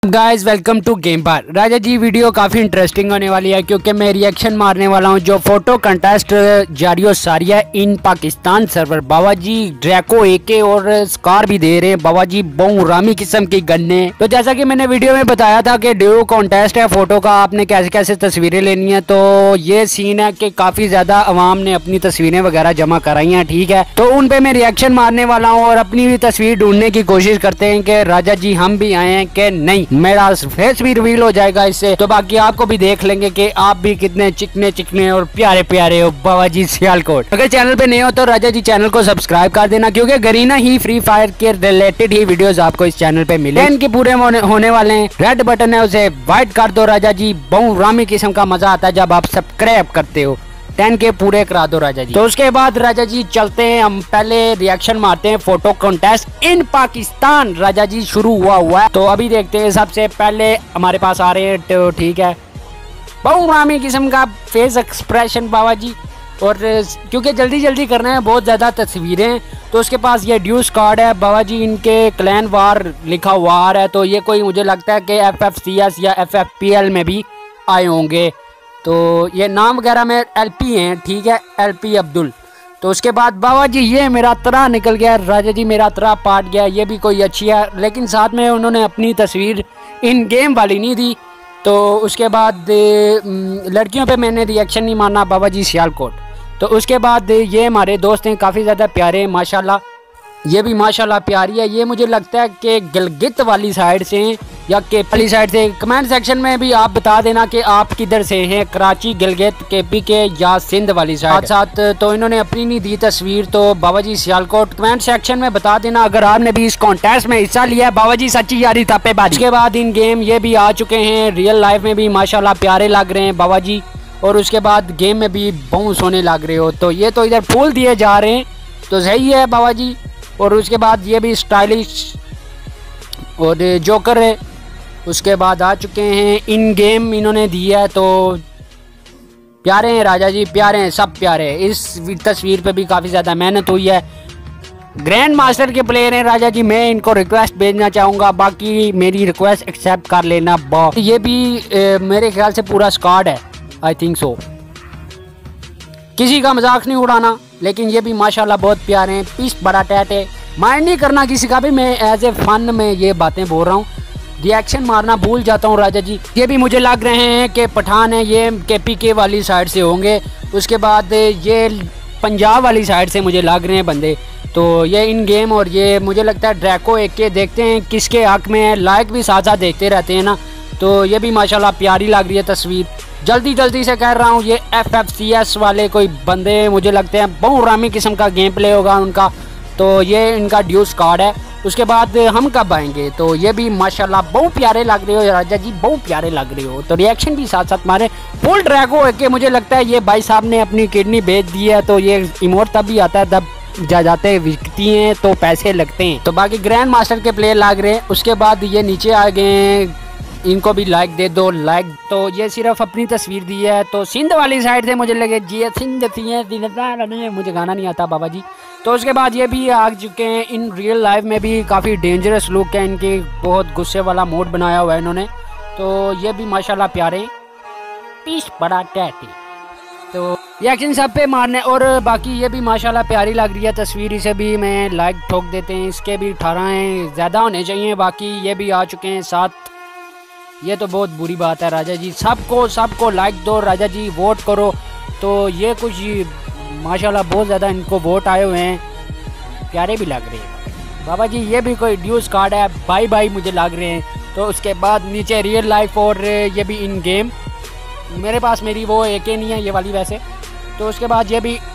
Guys welcome to game bar. Raja ji video काफ़ी interesting होने वाली है क्योंकि मैं रिएक्शन मारने वाला हूं जो फोटो कंटेस्ट जारी सारिया in Pakistan server. Baba ji Draco AK और स्कार भी दे रहे हैं। बाबा जी बहुरामी किस्म की गन्ने। तो जैसा कि मैंने वीडियो में बताया था कि ड्यू कॉन्टेस्ट है फोटो का, आपने कैसे कैसे तस्वीरें लेनी है। तो ये सीन है कि काफ़ी ज़्यादा अवाम ने अपनी तस्वीरें वगैरह जमा कराई हैं, ठीक है। तो उन पे मैं रिएक्शन मारने वाला हूँ और अपनी भी तस्वीर ढूंढने की कोशिश करते हैं कि राजा जी हम भी आए हैं कि नहीं। मेरा फेस भी रिवील हो जाएगा इससे, तो बाकी आपको भी देख लेंगे कि आप भी कितने चिकने चिकने और प्यारे प्यारे हो। बाबा जी सियालकोट। अगर चैनल पे नए हो तो राजा जी चैनल को सब्सक्राइब कर देना क्योंकि गरीना ही फ्री फायर के रिलेटेड ही वीडियोस आपको इस चैनल पे मिले। इनके पूरे होने वाले हैं। रेड बटन है उसे व्हाइट कर दो राजा जी। बहुरामी किस्म का मजा आता है जब आप सब्सक्राइब करते हो। 10 के पूरे करा दो राजा जी। तो उसके बाद राजा जी चलते हैं, हम पहले रिएक्शन मारते हैं photo contest in Pakistan. Raja ji शुरू हुआ है तो अभी देखते हैं। सबसे पहले हमारे पास आ रहे हैं, तो ठीक है, बहुरामी किस्म का फेस एक्सप्रेशन बाबा जी। और क्योंकि जल्दी जल्दी करना है, बहुत ज़्यादा तस्वीरें, तो उसके पास ये ड्यूस कार्ड है बाबा जी। इनके क्लैन वार लिखा हुआ है, तो ये कोई मुझे लगता है कि FFCS या FFPL में भी आए होंगे। तो ये नाम वगैरह में LP हैं, ठीक है, LP अब्दुल। तो उसके बाद बाबा जी ये मेरा तरा निकल गया राजा जी, मेरा तरा पाट गया। ये भी कोई अच्छी है, लेकिन साथ में उन्होंने अपनी तस्वीर इन गेम वाली नहीं दी। तो उसके बाद लड़कियों पे मैंने रिएक्शन नहीं मारना बाबा जी सियालकोट। तो उसके बाद ये हमारे दोस्त हैं, काफ़ी ज़्यादा प्यारे हैं माशाल्लाह। ये भी माशाल्लाह प्यारी है। ये मुझे लगता है कि गिलगित वाली साइड से या केपी वाली साइड से। कमेंट सेक्शन में भी आप बता देना कि आप किधर से हैं, कराची, गिलगित, केपी के या सिंध वाली साइड। साथ तो इन्होंने अपनी नहीं दी तस्वीर, तो बाबा जी सियालकोट कमेंट सेक्शन में बता देना अगर आपने भी इस कॉन्टेस्ट में हिस्सा लिया है। बाबा जी सच्ची यारी तापेबाजी। उसके बाद इन गेम ये भी आ चुके हैं, रियल लाइफ में भी माशाल्लाह प्यारे लग रहे हैं बाबा जी। और उसके बाद गेम में भी बहुत सोने लग रहे हो। तो ये तो इधर फूल दिए जा रहे हैं, तो सही है बाबा जी। और उसके बाद ये भी स्टाइलिश और जोकर है। उसके बाद आ चुके हैं इन गेम, इन्होंने दिया है, तो प्यारे हैं राजा जी, प्यारे हैं, सब प्यारे हैं। इस तस्वीर पे भी काफ़ी ज़्यादा मेहनत हुई है। ग्रैंड मास्टर के प्लेयर हैं राजा जी। मैं इनको रिक्वेस्ट भेजना चाहूँगा, बाकी मेरी रिक्वेस्ट एक्सेप्ट कर लेना। ये भी मेरे ख्याल से पूरा स्क्वाड है, आई थिंक सो। किसी का मजाक नहीं उड़ाना, लेकिन ये भी माशाल्लाह बहुत प्यारे हैं। पीस बड़ा टैट है, माइंड नहीं करना किसी का भी। मैं एज ए फन में ये बातें बोल रहा हूँ, रिएक्शन मारना भूल जाता हूँ राजा जी। ये भी मुझे लग रहे हैं कि पठान है, ये KPK वाली साइड से होंगे। उसके बाद ये पंजाब वाली साइड से मुझे लग रहे हैं बंदे। तो ये इन गेम और ये मुझे लगता है ड्रैको एके। देखते हैं किसके हक में है, लाइक भी साथ साथ देखते रहते हैं ना। तो ये भी माशाल्लाह प्यारी लग रही है तस्वीर। जल्दी जल्दी से कह रहा हूँ, ये FFCS वाले कोई बंदे मुझे लगते हैं, बहुरामी किस्म का गेम प्ले होगा उनका। तो ये इनका ड्यूस कार्ड है। उसके बाद हम कब आएंगे। तो ये भी माशाल्लाह बहुत प्यारे लग रहे हो राजा जी, बहुत प्यारे लग रहे हो। तो रिएक्शन भी साथ साथ मारे। फुल ड्रैगो है कि मुझे लगता है ये भाई साहब ने अपनी किडनी बेच दी है। तो ये इमोट तब भी आता है जब जाते बिकती हैं तो पैसे लगते हैं। तो बाकी ग्रैंड मास्टर के प्लेयर लग रहे हैं। उसके बाद ये नीचे आ गए हैं, इनको भी लाइक दे दो, लाइक। तो ये सिर्फ अपनी तस्वीर दी है। तो सिंध वाली साइड से मुझे लगे जी सिंध थी, मुझे गाना नहीं आता बाबा जी। तो उसके बाद ये भी आ चुके हैं इन रियल लाइफ में भी। काफ़ी डेंजरस लुक है इनकी, बहुत गुस्से वाला मोड बनाया हुआ है इन्होंने। तो ये भी माशाल्लाह प्यारे, पीस बड़ा टैटी। तो रिएक्शन सब पे मारने। और बाकी ये भी माशाल्लाह प्यारी लग रही है तस्वीर, इसे भी मैं लाइक ठोक देते हैं। इसके भी 18 हैं, ज़्यादा होने चाहिए। बाकी ये भी आ चुके हैं 7। ये तो बहुत बुरी बात है राजा जी। सबको लाइक दो राजा जी, वोट करो। तो ये कुछ माशाल्लाह बहुत ज़्यादा इनको वोट आए हुए हैं, प्यारे भी लग रहे हैं बाबा जी। ये भी कोई ड्यूस कार्ड है, बाई बाई मुझे लग रहे हैं। तो उसके बाद नीचे रियल लाइफ और ये भी इन गेम। मेरे पास मेरी वो एक ही नहीं है, ये वाली वैसे। तो उसके बाद ये भी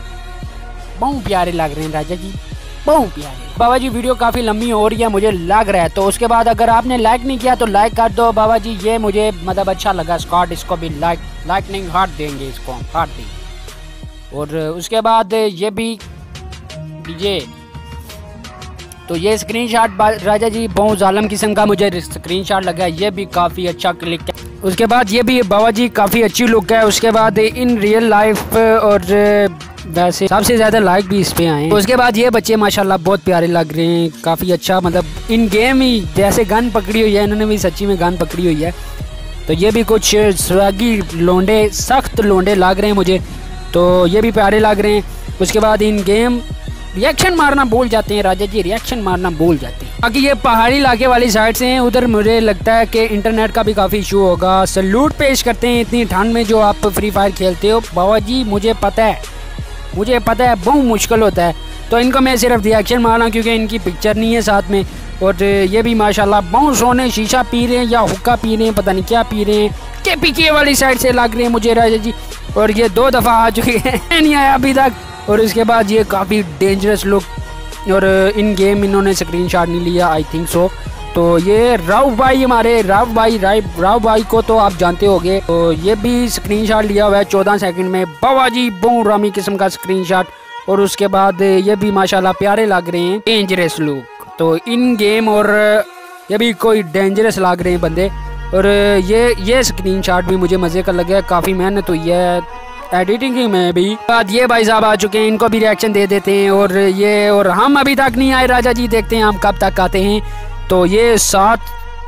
बहुत प्यारे लग रहे हैं राजा जी, बहुत प्यारे बाबा जी। वीडियो काफ़ी लंबी हो रही है मुझे लग रहा है। तो उसके बाद अगर आपने लाइक नहीं किया तो लाइक कर दो बाबा जी। ये मुझे मतलब अच्छा लगा स्क्वाड, इसको भी लाइक नहीं हार्ट देंगे, इसको हम हार्ट देंगे। और उसके बाद ये भी ये, तो ये स्क्रीनशॉट राजा जी बहुत जालिम किस्म का मुझे स्क्रीनशॉट लगा। ये भी काफ़ी अच्छा क्लिक है। उसके बाद ये भी बाबा जी काफ़ी अच्छी लुक है। उसके बाद इन रियल लाइफ और वैसे सबसे ज्यादा लाइक भी इस पे आए। तो उसके बाद ये बच्चे माशाल्लाह बहुत प्यारे लग रहे हैं, काफी अच्छा, मतलब इन गेम ही जैसे गन पकड़ी हुई है, इन्होंने भी सच्ची में गन पकड़ी हुई है। तो ये भी कुछ स्वागी लोंडे, सख्त लोंडे लग रहे हैं मुझे, तो ये भी प्यारे लग रहे हैं। उसके बाद इन गेम रिएक्शन मारना भूल जाते हैं राजा जी, रिएक्शन मारना भूल जाते हैं। बाकी ये पहाड़ी इलाके वाली साइड से हैं, उधर मुझे लगता है कि इंटरनेट का भी काफ़ी इशू होगा। सैल्यूट पेश करते हैं इतनी ठंड में जो आप फ्री फायर खेलते हो बाबा जी, मुझे पता है बहुत मुश्किल होता है। तो इनको मैं सिर्फ रिएक्शन मारना क्योंकि इनकी पिक्चर नहीं है साथ में। और ये भी माशाल्लाह बहुत सोने शीशा पी रहे हैं या हुक्का पी रहे हैं, पता नहीं क्या पी रहे हैं। KPK वाली साइड से लग रहे हैं मुझे राजा जी, और ये 2 दफ़ा आ चुके हैं नहीं आया अभी तक। और उसके बाद ये काफ़ी डेंजरस लुक, और इन गेम इन्होंने स्क्रीनशॉट नहीं लिया आई थिंक सो। तो ये राव भाई, हमारे राव भाई को तो आप जानते होंगे, तो ये भी स्क्रीनशॉट लिया हुआ है 14 सेकंड में। बाबा जी बहुत रामी किस्म का स्क्रीनशॉट। और उसके बाद ये भी माशाल्लाह प्यारे लग रहे हैं, डेंजरस लुक। तो इन गेम और ये भी कोई डेंजरस लग रहे हैं बंदे। और ये स्क्रीनशॉट भी मुझे मज़े का लगा, काफ़ी मेहनत हुई है एडिटिंग में भी। बाद ये भाई साहब आ चुके हैं, इनको भी रिएक्शन दे देते हैं। और हम अभी तक नहीं आए राजा जी, देखते हैं हम कब तक आते हैं। तो ये 7,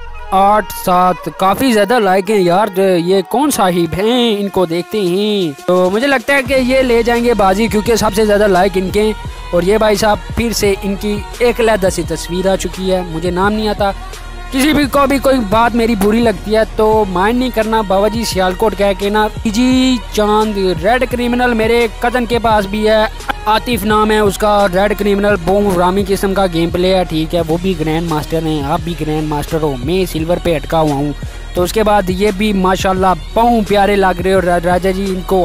8, 7 काफ़ी ज़्यादा लाइक हैं यार, ये कौन साहिब हैं, इनको देखते हैं। तो मुझे लगता है कि ये ले जाएंगे बाजी क्योंकि सबसे ज़्यादा लाइक इनके हैं। और ये भाई साहब फिर से इनकी एक अलग सी तस्वीर आ चुकी है, मुझे नाम नहीं आता। किसी भी को भी कोई बात मेरी बुरी लगती है तो माइंड नहीं करना, बाबा जी सियालकोट कह के ना। जी चांद रेड क्रिमिनल मेरे कजन के पास भी है, आतिफ नाम है उसका। रेड क्रिमिनल बहुत रामी किस्म का गेम प्ले है, ठीक है, वो भी ग्रैंड मास्टर हैं, आप भी ग्रैंड मास्टर हो, मैं सिल्वर पे अटका हुआ हूँ। तो उसके बाद ये भी माशाल्लाह बहुत प्यारे लग रहे हो राजा जी, इनको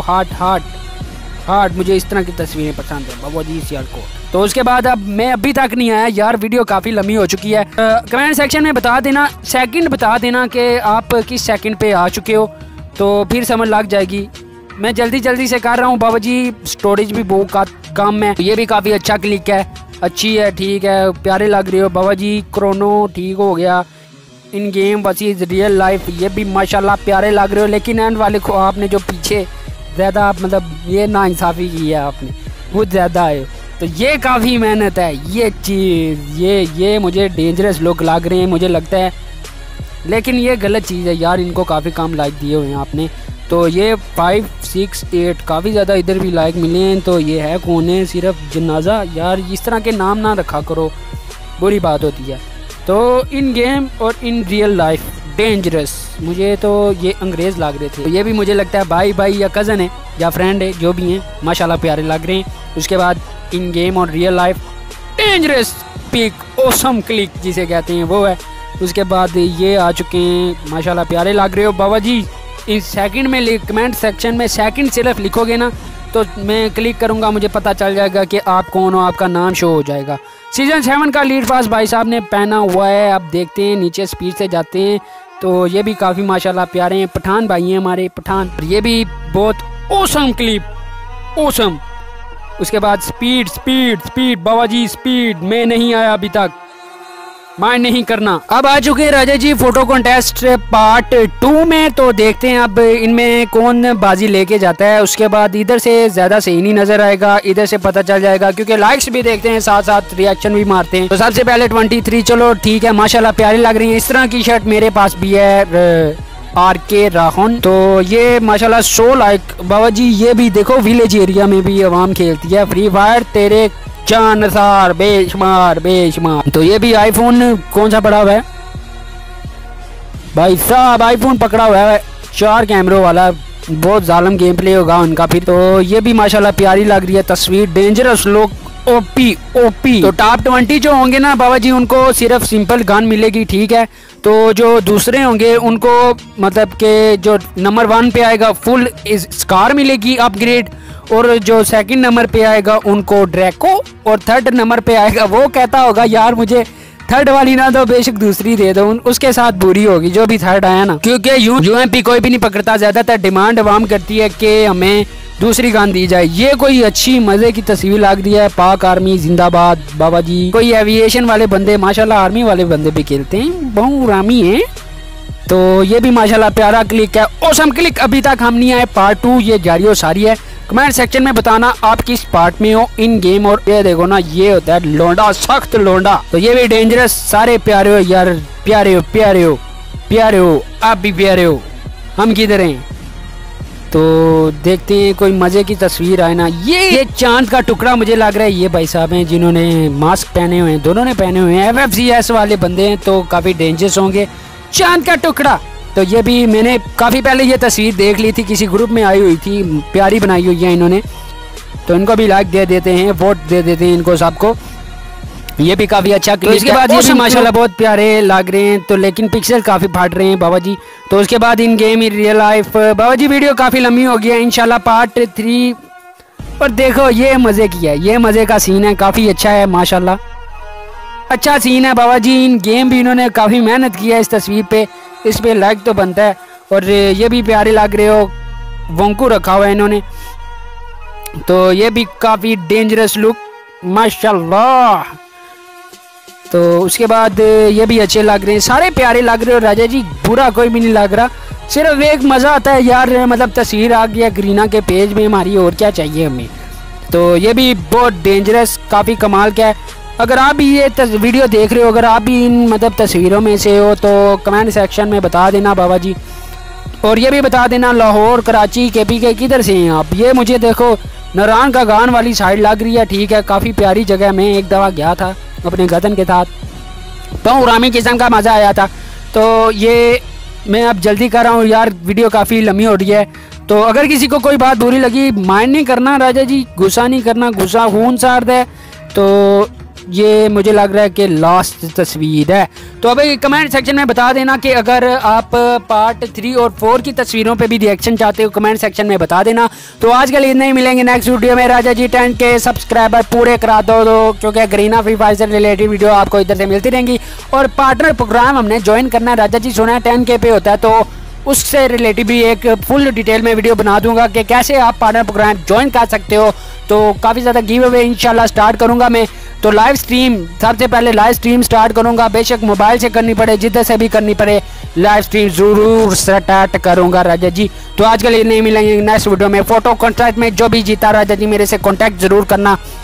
हार्ट मुझे इस तरह की तस्वीरें पसंद है बाबा जी सियालकोट। तो उसके बाद अब मैं अभी तक नहीं आया यार, वीडियो काफ़ी लंबी हो चुकी है। कमेंट सेक्शन में बता देना, सेकंड बता देना कि आप किस सेकंड पे आ चुके हो, तो फिर समझ लग जाएगी। मैं जल्दी से कर रहा हूँ बाबा जी, स्टोरेज भी बहुत कम है। ये भी काफ़ी अच्छा क्लिक है, अच्छी है, ठीक है, प्यारे लग रहे हो बाबा जी। क्रोनो ठीक हो गया, in game versus real life, ये भी माशाल्लाह प्यारे लग रहे हो। लेकिन एंड वाले को आपने जो पीछे ज़्यादा मतलब ये नाइंसाफ़ी की है आपने, बहुत ज़्यादा है, तो ये काफ़ी मेहनत है। ये चीज़ ये मुझे डेंजरस लोग लग रहे हैं मुझे लगता है, लेकिन ये गलत चीज़ है यार, इनको काफ़ी कम लाइक दिए हुए हैं आपने। तो ये 5, 6, 8 काफ़ी ज़्यादा इधर भी लाइक मिले हैं। तो ये है कौन है, सिर्फ जनाजा यार, इस तरह के नाम ना रखा करो, बुरी बात होती है। तो इन गेम और इन रियल लाइफ डेंजरस, मुझे तो ये अंग्रेज़ लग रहे थे। तो ये भी मुझे लगता है भाई या कज़न है या फ्रेंड है, जो भी हैं माशाल्लाह प्यारे लग रहे हैं। उसके बाद इन गेम और real life dangerous pick, awesome click जिसे कहते हैं वो है। उसके बाद ये आ चुके हैं, माशाल्लाह प्यारे लग रहे हो बाबा जी। इस सेकंड में कमेंट सेक्शन में सेकंड सिर्फ लिखोगे ना तो मैं क्लिक करूंगा, मुझे पता चल जाएगा कि आप कौन हो, आपका नाम शो हो जाएगा। सीजन 7 का लीड पास भाई साहब ने पहना हुआ है, अब देखते हैं नीचे स्पीड से जाते हैं। तो ये भी काफ़ी माशाल्लाह प्यारे हैं, पठान भाई हैं हमारे पठान, ये भी बहुत ओसम क्लिप, ओसम। उसके बाद स्पीड बाबा जी, स्पीड में नहीं आया अभी तक, माइंड नहीं करना। अब आ चुके हैं Raja ji photo contest part 2 में, तो देखते हैं अब इनमें कौन बाजी लेके जाता है। उसके बाद इधर से ज़्यादा सही नहीं नजर आएगा, इधर से पता चल जाएगा क्योंकि लाइक्स भी देखते हैं साथ साथ रिएक्शन भी मारते हैं। तो सबसे पहले 23, चलो ठीक है, माशाल्लाह प्यारी लग रही है। इस तरह की शर्ट मेरे पास भी है, RK राहुल। तो ये माशाल्लाह 100 लाइक बाबा जी। ये भी देखो विलेज एरिया में भी आवाम खेलती है फ्री फायर, तेरे जानसार बेशुमार। तो ये भी आईफोन कौन सा पड़ा हुआ है भाई साहब, आईफोन पकड़ा हुआ है 4 कैमरों वाला, बहुत जालिम गेम प्ले होगा उनका फिर। तो ये भी माशाल्लाह प्यारी लग रही है तस्वीर, डेंजरस लोग, ओपी। तो टॉप 20 जो होंगे ना बाबा जी, उनको सिर्फ सिंपल गन मिलेगी, ठीक है। तो जो दूसरे होंगे उनको मतलब के जो नंबर 1 पे आएगा फुल स्कार मिलेगी अपग्रेड, और जो सेकंड नंबर पे आएगा उनको ड्रैको, और थर्ड नंबर पे आएगा वो कहता होगा यार मुझे थर्ड वाली ना दो, बेशक दूसरी दे दो, उसके साथ बुरी होगी जो भी थर्ड आया ना, क्योंकि UMP कोई भी नहीं पकड़ता, ज्यादातर डिमांड आवाम करती है कि हमें दूसरी गन दी जाए। ये कोई अच्छी मजे की तस्वीर लग रही है, पाक आर्मी जिंदाबाद बाबा जी। कोई एविएशन वाले बंदे माशाल्लाह आर्मी वाले बंदे भी खेलते हैं, बहुत रामी है। तो ये भी माशाल्लाह प्यारा क्लिक है, ओसम क्लिक। अभी तक हम नहीं आए, पार्ट 2 ये जारी हो सारी है। कमेंट सेक्शन में बताना आप किस पार्ट में हो इन गेम। और ये देखो ना, ये होता है लोंडा, सख्त लोंडा। तो ये भी डेंजरस। सारे प्यारे हो यार, प्यारे हो प्यारे हो प्यारे हो, आप भी प्यारे हो, हम किधर हैं। तो देखते हैं कोई मजे की तस्वीर आए ना। ये चांद का टुकड़ा मुझे लग रहा है ये भाई साहब हैं जिन्होंने मास्क पहने हुए हैं, दोनों ने पहने हुए हैं। FFCS वाले बंदे हैं तो काफी डेंजरस होंगे। चांद का टुकड़ा, तो ये भी मैंने काफी पहले ये तस्वीर देख ली थी, किसी ग्रुप में आई हुई थी, प्यारी बनाई हुई है इन्होंने। तो इनको भी लाइक दे देते हैं, वोट दे देते हैं इनको सबको। ये भी काफी अच्छा। तो इसके बाद ये भी माशाल्लाह बहुत प्यारे लग रहे हैं। तो लेकिन पिक्सल काफी फाट रहे हैं बाबा जी। तो उसके बाद in game in real life Baba ji video काफी लंबी हो गई है, इंशाल्लाह पार्ट 3। और देखो ये मजे की है, ये मजे का सीन है, काफी अच्छा है माशाल्लाह, अच्छा सीन है बाबा जी। इन गेम भी इन्होंने काफी मेहनत की है इस तस्वीर पे, इस पे लाइक तो बनता है। और ये भी प्यारे लग रहे हो, वोंकू रखा हुआ है इन्होंने। तो ये भी काफी डेंजरस लुक माशाल्लाह। तो उसके बाद ये भी अच्छे लग रहे हैं, सारे प्यारे लग रहे हो राजा जी, बुरा कोई भी नहीं लग रहा। सिर्फ एक मज़ा आता है यार, मतलब तस्वीर आ गया गरीना के पेज में हमारी, और क्या चाहिए हमें। तो ये भी बहुत डेंजरस, काफ़ी कमाल का है। अगर आप भी ये वीडियो देख रहे हो, अगर आप भी इन मतलब तस्वीरों में से हो तो कमेंट सेक्शन में बता देना बाबा जी। और ये भी बता देना लाहौर, कराची, KPK किधर से हैं आप। ये मुझे देखो नारायण का गान वाली साइड लग रही है, ठीक है, काफ़ी प्यारी जगह। मैं एक दफ़ा गया था अपने गदन के साथ, तो उरामी किस्म का मज़ा आया था। तो ये मैं अब जल्दी कर रहा हूँ यार, वीडियो काफ़ी लंबी हो रही है। तो अगर किसी को कोई बात बुरी लगी, माइंड नहीं करना राजा जी, गुस्सा नहीं करना, गुस्सा खून सार्द है। तो ये मुझे लग रहा है कि लास्ट तस्वीर है। तो अभी कमेंट सेक्शन में बता देना कि अगर आप पार्ट 3 और 4 की तस्वीरों पे भी रिएक्शन चाहते हो, कमेंट सेक्शन में बता देना। तो आज के लिए इतना ही, मिलेंगे नेक्स्ट वीडियो में। राजा जी 10 के सब्सक्राइबर पूरे करा दो क्योंकि गरीना फ्री फायर से रिलेटेड वीडियो आपको इधर से मिलती रहेंगी। और पार्टनर प्रोग्राम हमने ज्वाइन करना है राजा जी, सुना है 10K पे होता है, तो उससे रिलेटेड भी एक फुल डिटेल में वीडियो बना दूंगा कि कैसे आप पार्टनर प्रोग्राम ज्वाइन कर सकते हो। तो काफ़ी ज़्यादा गिव अवे इंशाल्लाह स्टार्ट करूंगा मैं। तो लाइव स्ट्रीम, सबसे पहले लाइव स्ट्रीम स्टार्ट करूंगा, बेशक मोबाइल से करनी पड़े, जिधर से भी करनी पड़े, लाइव स्ट्रीम ज़रूर स्टार्ट करूंगा राजा जी। तो आज के लिए नहीं, मिलेंगे नेक्स्ट वीडियो में। फोटो कॉन्टैक्ट में जो भी जीता राजा जी मेरे से कॉन्टैक्ट ज़रूर करना।